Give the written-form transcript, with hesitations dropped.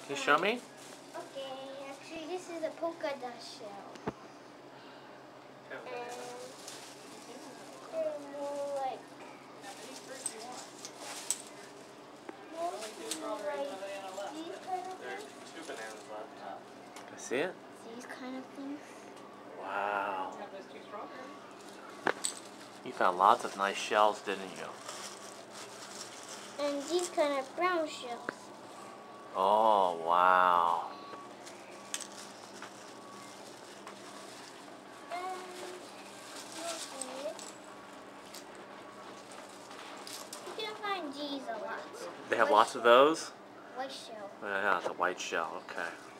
Can you show me? Okay, actually this is a polka dot shell. And they're more like these kind of things. Two bananas left. Can I see it? These kind of things. Wow. You found lots of nice shells, didn't you? And these kind of brown shells. Oh, wow. You can find these a lot. They have lots of those? White shell. Yeah, it's a white shell. Okay.